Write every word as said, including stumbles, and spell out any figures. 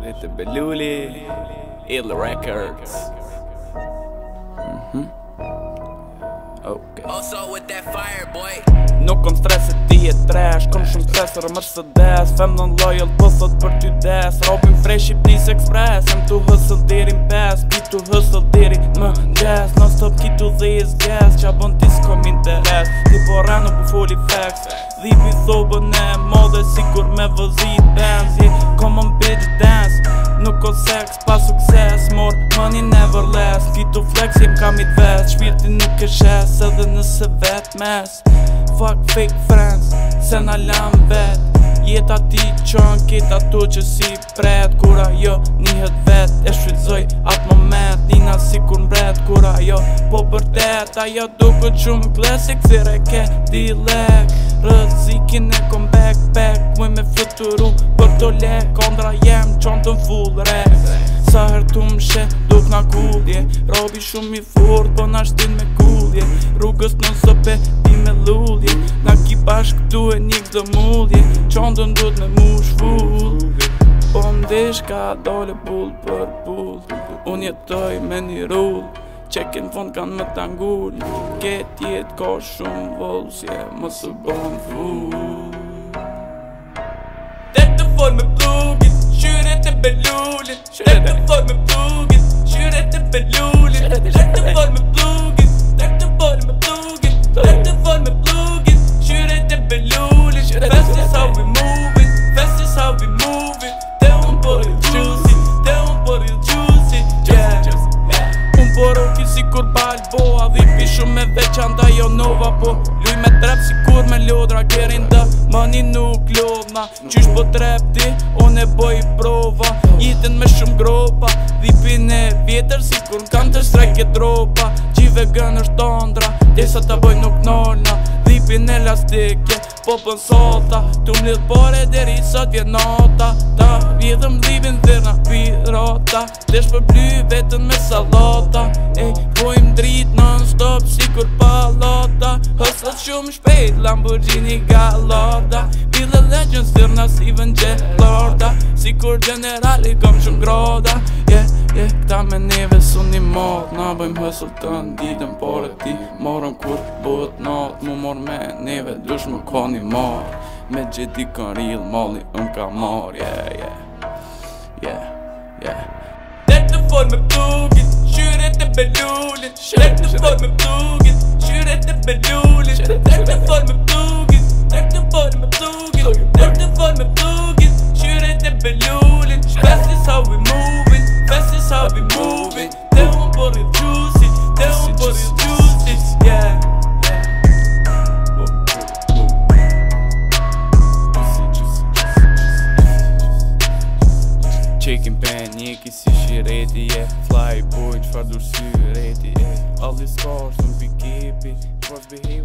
Shit the Beluli, Ill Records. Mhm. Okay. Also with that fire boy. Nuk kom streset ti e trash, kom shumë stresër Mercedes Fem non loyal pësot për ty des Robin fresh i pnis express Jem tu hustle deri m'pes Ki tu hustle deri më gjes Non stop ki tu dhis gas Qa bon ti s'kom interes Ti po rano po fulli facts Dhipi thobën e modhe Sigur me vëzit bands yeah, come on bitch dance Nuk ko sex pa sukses More money never less Ki tu flex jem kam i t'vest Shpirti nuk e shes Edhe nëse vet mes Fuck fake friends, se na lam vet Jeta ti qën, kita tu që si pret Kura jo njëhet vet, e shfrytëzoj atë moment Nina si kur mbret, kura jo po bërtet Ajo duke qumë classic, thire ke dilek Rëzikin e kom backpack Muj me fluturu për do lek Kondra jem qon të full rek Sa her tu më she, duk na kullje Robi shumë i furt, po na shtin me kullje Rrugës në sope, ti me lullje Na ki bashk këtu e një këtë mullje Qondën duhet me mu shvull Po mdesh ka dole bull për bull Unë jetoj me një rull Qekin fond kanë më t'angull Ket jet ka shumë volsje Më së bon full Tek të fol me plugit Qyret e belullin Tek të fol me plugit Qyret e belullin Tek të fol me plugit Tek të fol me plugit Tek të fol me plugit Qyret e belullin Fast is how we moving Fast is how we moving Te unë po real juicy Te unë po real juicy Yeah Unë po roki si kur Balboa Dhipi shumë me veçanta jo nova Po luj me trep si kur me lodra Gerin dë money nuk lodhna Qysh po trep ti, unë e boj prova Jitin me shumë gropa Dhipin e vjetër si kur në Counter Strike e dropa Gjive gën është tondra Desa ta boj nuk nolna Dhipin elastike Po pën solta Tu mlidh pare deri sot vjen nota Ta vjedhëm dhipin dhirna pirata Desh për bly vetën me salata Ej, pojmë drit non stop si kur palota Hësat shumë shpejt Lamborghini Gallarda Ville Legends dhirna si vën gjelorda Si kur generali kom shumë groda Yeah, yeah, këta me neve su një mod Na bëjmë hësëll të nditëm Por e ti morëm kur bët not Mu mor me neve dush më ka një mar Me gjeti kën real molli unë ka mar Yeah, yeah, yeah, yeah Tek të fol me plugit Qyret e belullin Tek të fol me plugit Qyret e belullin Tek të fol me plugit Tek të fol me plugit Tek të fol me plugit Qyret e belullin Fast is how we moving Fast is how we moving Te unë po real juicy Te unë po real juicy Yeah Qekin pen, njeki si shireti yeah. Fly boy, qfar dur syreti yeah. All these cars, don't be keepy Qfar behave